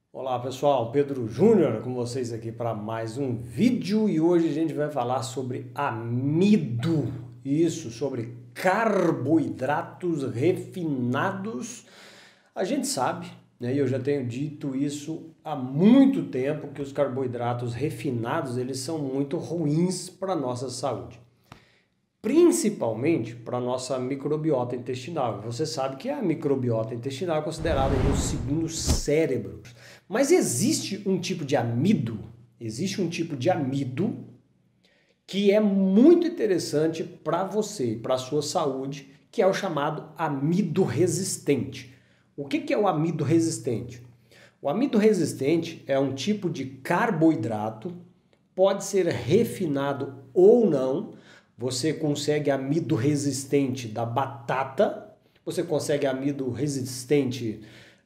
Olá pessoal, Pedro Júnior com vocês aqui para mais um vídeo e hoje a gente vai falar sobre amido, isso, sobre carboidratos refinados. A gente sabe, né, e eu já tenho dito isso há muito tempo, que os carboidratos refinados eles são muito ruins para a nossa saúde. Principalmente para a nossa microbiota intestinal. Você sabe que a microbiota intestinal é considerada o segundo cérebro. Mas existe um tipo de amido, que é muito interessante para você, para a sua saúde, que é o chamado amido resistente. O que é o amido resistente? O amido resistente é um tipo de carboidrato, pode ser refinado ou não. Você consegue amido resistente da batata, você consegue amido resistente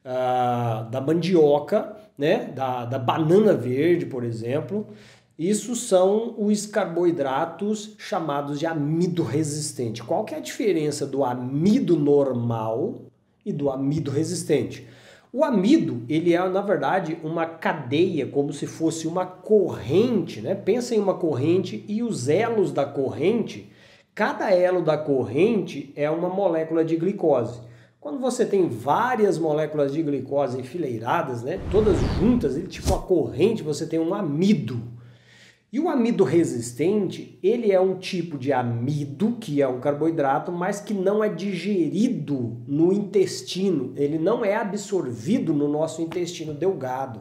da mandioca, né? da banana verde, por exemplo. Isso são os carboidratos chamados de amido resistente. Qual que é a diferença do amido normal e do amido resistente? O amido, ele é, na verdade, uma cadeia, como se fosse uma corrente, né? Pensa em uma corrente e os elos da corrente, cada elo da corrente é uma molécula de glicose. Quando você tem várias moléculas de glicose enfileiradas, né? Todas juntas, tipo uma corrente, você tem um amido. E o amido resistente, ele é um tipo de amido, que é um carboidrato, mas que não é digerido no intestino, ele não é absorvido no nosso intestino delgado.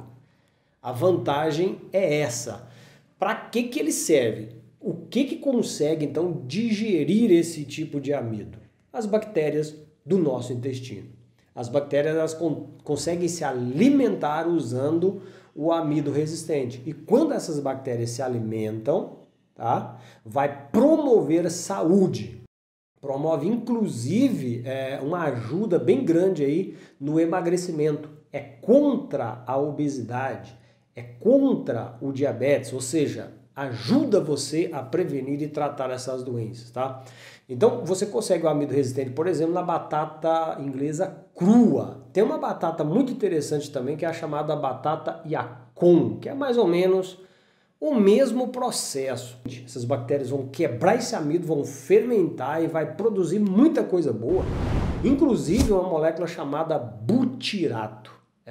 A vantagem é essa. Para que ele serve? O que consegue, então, digerir esse tipo de amido? As bactérias do nosso intestino. As bactérias elas conseguem se alimentar usando o amido resistente. E quando essas bactérias se alimentam, tá, vai promover saúde. Promove, inclusive, uma ajuda bem grande aí no emagrecimento. É contra a obesidade, é contra o diabetes, ou seja, ajuda você a prevenir e tratar essas doenças, tá? Então, você consegue o amido resistente, por exemplo, na batata inglesa crua. Tem uma batata muito interessante também, que é a chamada batata Yacon, que é mais ou menos o mesmo processo. Essas bactérias vão quebrar esse amido, vão fermentar e vai produzir muita coisa boa, inclusive uma molécula chamada butirato.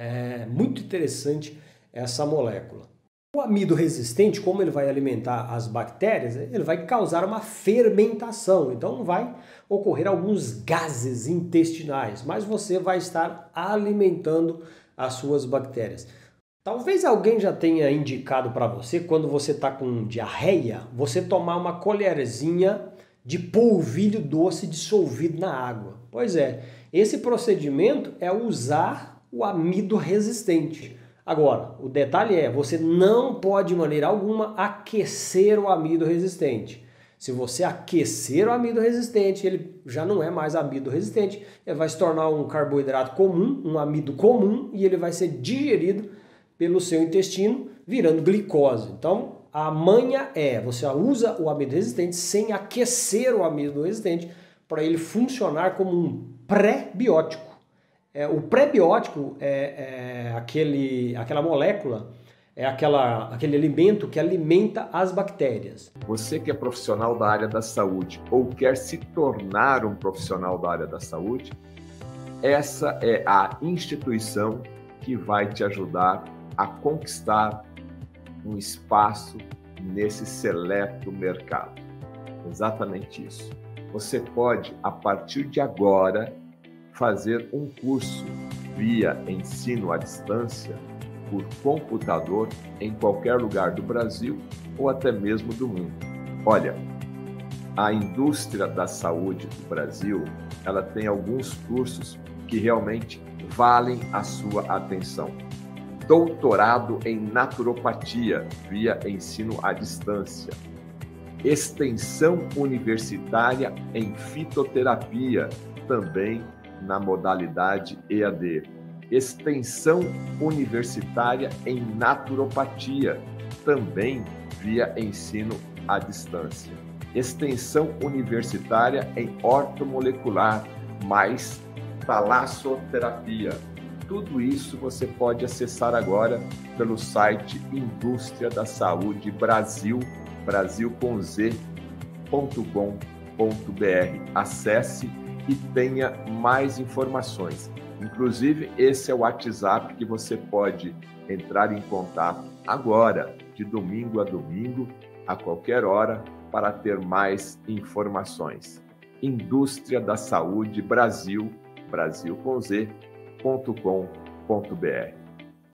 É muito interessante essa molécula. O amido resistente, como ele vai alimentar as bactérias, ele vai causar uma fermentação, então vai ocorrer alguns gases intestinais, mas você vai estar alimentando as suas bactérias. Talvez alguém já tenha indicado para você, quando você está com diarreia, você tomar uma colherzinha de polvilho doce dissolvido na água. Pois é, esse procedimento é usar o amido resistente. Agora, o detalhe é, você não pode de maneira alguma aquecer o amido resistente. Se você aquecer o amido resistente, ele já não é mais amido resistente, ele vai se tornar um carboidrato comum, um amido comum, e ele vai ser digerido pelo seu intestino, virando glicose. Então, a manha é, você usa o amido resistente sem aquecer o amido resistente para ele funcionar como um pré-biótico. O pré-biótico é aquela molécula, aquele alimento que alimenta as bactérias. Você que é profissional da área da saúde ou quer se tornar um profissional da área da saúde, essa é a instituição que vai te ajudar a conquistar um espaço nesse seleto mercado. Exatamente isso. Você pode, a partir de agora, fazer um curso via ensino à distância por computador em qualquer lugar do Brasil ou até mesmo do mundo. Olha, a indústria da saúde do Brasil, ela tem alguns cursos que realmente valem a sua atenção. Doutorado em naturopatia via ensino à distância. Extensão universitária em fitoterapia, também na modalidade EAD. Extensão universitária em naturopatia, também via ensino à distância. Extensão universitária em ortomolecular, mais talassoterapia. tudo isso você pode acessar agora pelo site Indústria da Saúde Brasil, brasilcomz.com.br. Acesse e tenha mais informações. Inclusive, esse é o WhatsApp que você pode entrar em contato agora, de domingo a domingo, a qualquer hora, para ter mais informações. Indústria da Saúde Brasil, brasilcomz.com.br.